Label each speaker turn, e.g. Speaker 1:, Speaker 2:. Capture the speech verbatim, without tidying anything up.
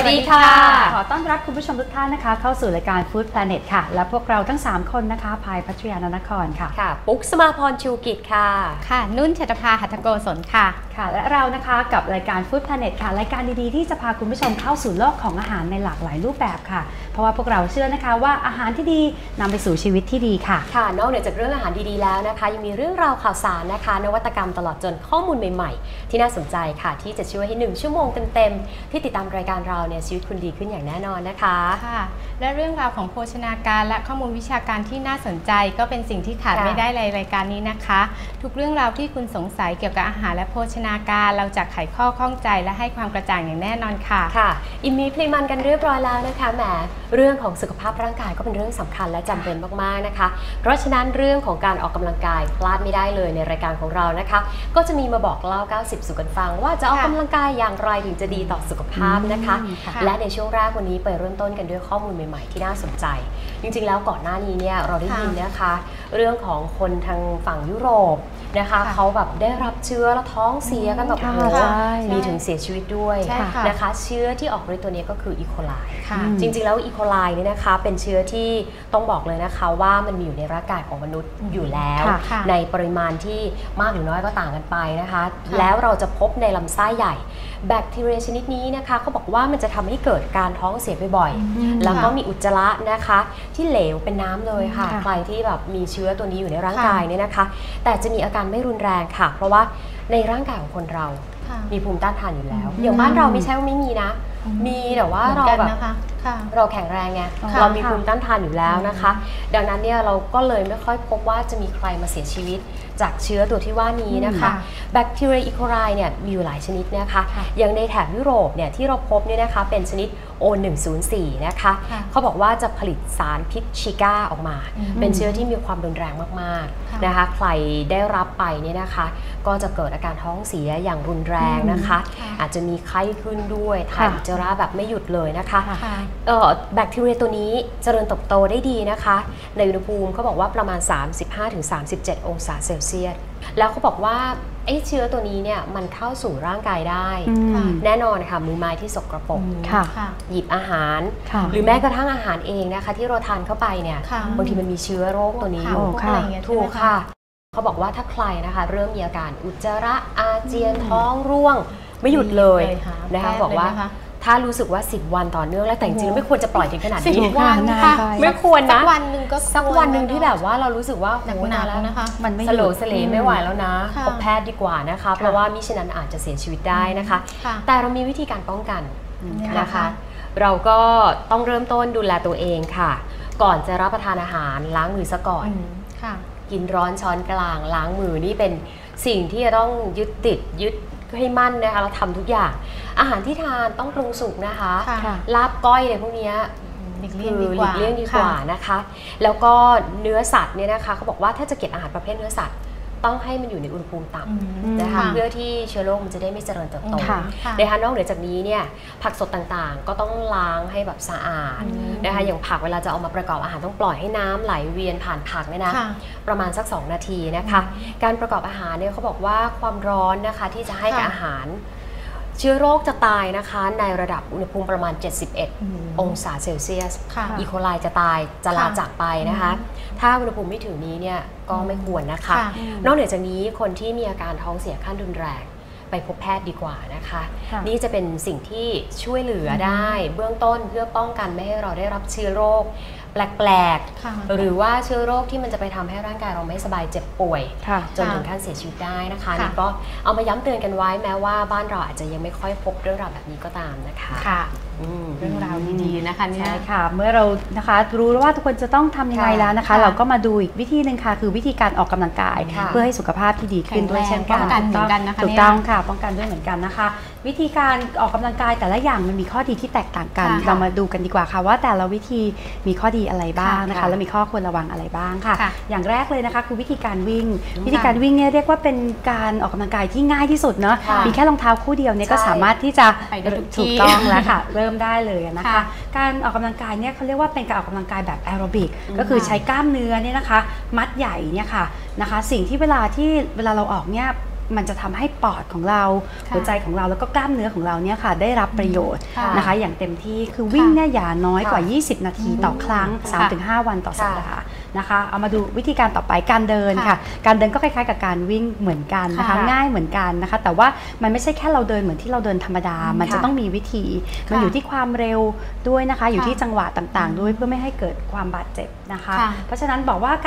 Speaker 1: วัสดีค่ะ
Speaker 2: ขอต้อนรับคุณผู้ชมทุกท่านนะคะเข้าสู่รายการ Food Planet ค่ะและพวกเราทั้งสามคนนะคะพายพัชรยานนครค่ะ
Speaker 1: ค่ะปุ๊กสมาพรชูกิจค่ะ
Speaker 3: ค่ะนุ่นเฉตภาหัตถโกศลค่ะ
Speaker 2: ค่ะและเรานะคะกับรายการ Food Planet ค่ะรายการดีๆที่จะพาคุณผู้ชมเข้าสู่โลกของอาหารในหลากหลายรูปแบบค่ะเพราะว่าพวกเราเชื่อนะคะว่าอาหารที่ดีนำไปสู่ชีวิตที่ดีค่ะ
Speaker 1: ค่ะนอกเหนือจากเรื่องอาหารดีๆแล้วนะคะยังมีเรื่องราวข่าวสารนะคะนวัตกรรมตลอดจนข้อมูลใหม่ๆที่น่าสนใจค่ะที่จะช่วยให้หนึ่งชั่วโมงเต็มๆที่ติดตามรายการเราเนี่ยชีวิตคุณดีขึ้นอย่างแน่นอนนะคะ
Speaker 3: ค่ะและเรื่องราวของโภชนาการและข้อมูลวิชาการที่น่าสนใจก็เป็นสิ่งที่ขาดไม่ได้ในรายการนี้นะคะทุกเรื่องราวที่คุณสงสัยเกี่ยวกับอาหารและโภชนาการเราจะไขข้อข้องใจและให้ความกระจ่างอย่างแน่นอนค่ะ
Speaker 1: ค่ะอิ่มมีพลีมันกันเรียบร้อยแล้วนะคะแหมเรื่องของสุขภาพร่างกายก็เป็นเรื่องสำคัญและจำเป็นมากๆนะคะเพราะฉะนั้นเรื่องของการออกกำลังกายพลาดไม่ได้เลยในรายการของเรานะคะก็จะมีมาบอกเล่าเก้าสิบสู่กันฟังว่าจะออกกำลังกายอย่างไรถึงจะดีต่อสุขภาพนะคะและในช่วงแรกวันนี้ไปเริ่มต้นกันด้วยข้อมูลใหม่ๆที่น่าสนใจจริงๆแล้วก่อนหน้านี้เนี่ยเราได้ยินนะคะเรื่องของคนทางฝั่งยุโรปนะคะเขาแบบได้รับเชื้อแล้วท้องเสียกันแบบโอ้โหมีถึงเสียชีวิตด้วยนะคะเชื้อที่ออกฤทธิ์ตัวนี้ก็คืออีโคไลจริงๆแล้วอีโคไลนี่นะคะเป็นเชื้อที่ต้องบอกเลยนะคะว่ามันมีอยู่ในร่างกายของมนุษย์อยู่แล้วในปริมาณที่มากหรือน้อยก็ต่างกันไปนะคะแล้วเราจะพบในลำไส้ใหญ่แบคทีเรียชนิดนี้นะคะเขาบอกว่ามันจะทำให้เกิดการท้องเสียบ่อยๆแล้วก็มีอุจจาระนะคะที่เหลวเป็นน้ำเลยค่ะใครที่แบบมีเชื้อตัวนี้อยู่ในร่างกายเนี่ยนะคะแต่จะมีอาการไม่รุนแรงค่ะเพราะว่าในร่างกายของคนเรามีภูมิต้านทานอยู่แล้วอย่างบ้านเราไม่ใช่ว่าไม่มีนะมีแต่ว่าเราแบบเราแข็งแรงไงเรามีภูมิต้านทานอยู่แล้วนะคะดังนั้นเนี่ยเราก็เลยไม่ค่อยพบว่าจะมีใครมาเสียชีวิตจากเชื้อตัวที่ว่านี้นะคะแบคทีเรียอีโคไลเนี่ยมีอยู่หลายชนิดนะคะอย่างในแถบยุโรปเนี่ยที่เราพบเนี่ยนะคะเป็นชนิด โอ หนึ่งศูนย์สี่ นะคะเขาบอกว่าจะผลิตสารพิษชิก้าออกมาเป็นเชื้อที่มีความรุนแรงมากๆนะคะใครได้รับไปเนี่ยนะคะก็จะเกิดอาการท้องเสียอย่างรุนแรงนะคะอาจจะมีไข้ขึ้นด้วยถ่ายอุจจาระแบบไม่หยุดเลยนะคะแบคทีเรียตัวนี้เจริญเติบโตได้ดีนะคะในอุณหภูมิเขาบอกว่าประมาณ สามสิบห้าถึงสามสิบเจ็ด องศาเซลเซียสแล้วเขาบอกว่าไอ้เชื้อตัวนี้เนี่ยมันเข้าสู่ร่างกายได้แน่นอนค่ะมือไม้ที่สกปรกหยิบอาหารหรือแม้กระทั่งอาหารเองนะคะที่เราทานเข้าไปเนี่ยบางทีมันมีเชื้อโรคตัวนี้อยู่ถูกค่ะเขาบอกว่าถ้าใครนะคะเริ่มมีอาการอุจจาระอาเจียนท้องร่วงไม่หยุดเลยนะคะบอกว่าถ้ารู้สึกว่าสิบวันต่อเนื่องแล้วแต่จริงๆไม่ควรจะปล่อยถึงขนาดนี้
Speaker 3: สิบวันค่ะ
Speaker 1: ไม่ควรนะ
Speaker 3: สักวันหนึ่งก็
Speaker 1: สักวันหนึ่งที่แบบว่าเรารู้สึกว่า
Speaker 3: หนักๆแล้วนะคะ
Speaker 1: มันไม่สโลสเลไม่ไหวแล้วนะพบแพทย์ดีกว่านะคะเพราะว่ามิฉะนั้นอาจจะเสียชีวิตได้นะคะแต่เรามีวิธีการป้องกันนะคะเราก็ต้องเริ่มต้นดูแลตัวเองค่ะก่อนจะรับประทานอาหารล้างมือซะก่อนกินร้อนช้อนกลางล้างมือนี่เป็นสิ่งที่จะต้องยึดติดยึดให้มั่นนะคะเราทำทุกอย่างอาหารที่ทานต้องปรุงสุกนะคะลาบก้อยอะไรพวกนี้คือหลีกเลี่ยงดีกว่านะคะแล้วก็เนื้อสัตว์เนี่ยนะคะเขาบอกว่าถ้าจะเก็บอาหารประเภทเนื้อสัตว์ต้องให้มันอยู่ในอุณหภูมิต่ำนะคะเพื่อที่เชื้อโรคมันจะได้ไม่เจริญเติบโตนะคะนอกเหนือจากนี้เนี่ยผักสดต่างๆก็ต้องล้างให้แบบสะอาดนะคะอย่างผักเวลาจะเอามาประกอบอาหารต้องปล่อยให้น้ำไหลเวียนผ่านผักเนี่ยนะประมาณสักสองนาทีนะคะการประกอบอาหารเนี่ยเขาบอกว่าความร้อนนะคะที่จะให้กับอาหารเชื้อโรคจะตายนะคะในระดับอุณหภูมิประมาณเจ็ดสิบเอ็ดองศาเซลเซียสอีโคไลจะตายจะลาจากไปนะคะถ้าอุณหภูมิไม่ถึงนี้เนี่ยก็ไม่ควรนะคะนอกเหนือจากนี้คนที่มีอาการท้องเสียขั้นรุนแรงไปพบแพทย์ดีกว่านะคะนี่จะเป็นสิ่งที่ช่วยเหลือได้เบื้องต้นเพื่อป้องกันไม่ให้เราได้รับเชื้อโรคแปลกๆหรือว่าเชื้อโรคที่มันจะไปทำให้ร่างกายเราไม่สบายเจ็บป่วยจนถึงขั้นเสียชีวิตได้นะคะนี่ก็เอามาย้ำเตือนกันไว้แม้ว่าบ้านเราอาจจะยังไม่ค่อยพบเรื่องราวแบบนี้ก็ตามนะคะ
Speaker 3: เรื่องราวดีๆนะคะเนี่ย
Speaker 2: ใช่ค่ะเมื่อเรานะคะรู้ว่าทุกคนจะต้องทำยังไงแล้วนะคะเราก็มาดูอีกวิธีหนึ่งค่ะคือวิธีการออกกำลังกายเพื่อให้สุขภาพที่ดีขึ้นด้วยเช่นกัน
Speaker 3: ป้องกันเหมือนกันนะคะ
Speaker 2: ถูกต้องค่ะป้องกันด้วยเหมือนกันนะคะวิธีการออกกำลังกายแต่ละอย่างมันมีข้อดีที่แตกต่างกันเรามาดูกันดีกว่าค่ะว่าแต่ละวิธีมีข้อดีอะไรบ้างนะคะและมีข้อควรระวังอะไรบ้างค่ะอย่างแรกเลยนะคะคือวิธีการวิ่งวิธีการวิ่งเนี่ยเรียกว่าเป็นการออกกำลังกายที่ง่ายที่สุดเนาะมีแค่รองเท้าคู่เดียวเนี่ยก็สามารถที่จะถูกต้องแล้วค่ะเริ่มได้เลยนะคะการออกกำลังกายเนี่ยเขาเรียกว่าเป็นการออกกำลังกายแบบแอโรบิกก็คือใช้กล้ามเนื้อเนี่ยนะคะมัดใหญ่เนี่ยค่ะนะคะสิ่งที่เวลาที่เวลาเราออกเนี่ยมันจะทำให้ปอดของเราหัวใจของเราแล้วก็กล้ามเนื้อของเราเนี่ยค่ะได้รับประโยชน์นะคะอย่างเต็มที่คือวิ่งเนี่ยอย่าน้อยกว่า ยี่สิบ นาทีต่อครั้ง สามถึงห้า วันต่อสัปดาห์นะคะเอามาดูวิธีการต่อไปการเดินค่ะการเดินก็คล้ายๆกับการวิ่งเหมือนกันนะคะง่ายเหมือนกันนะคะแต่ว่ามันไม่ใช่แค่เราเดินเหมือนที่เราเดินธรรมดามันจะต้องมีวิธีมันอยู่ที่ความเร็วด้วยนะคะอยู่ที่จังหวะต่างๆด้วยเพื่อไม่ให้เกิดความบาดเจ็บนะคะเพราะฉะนั้นบอกว่า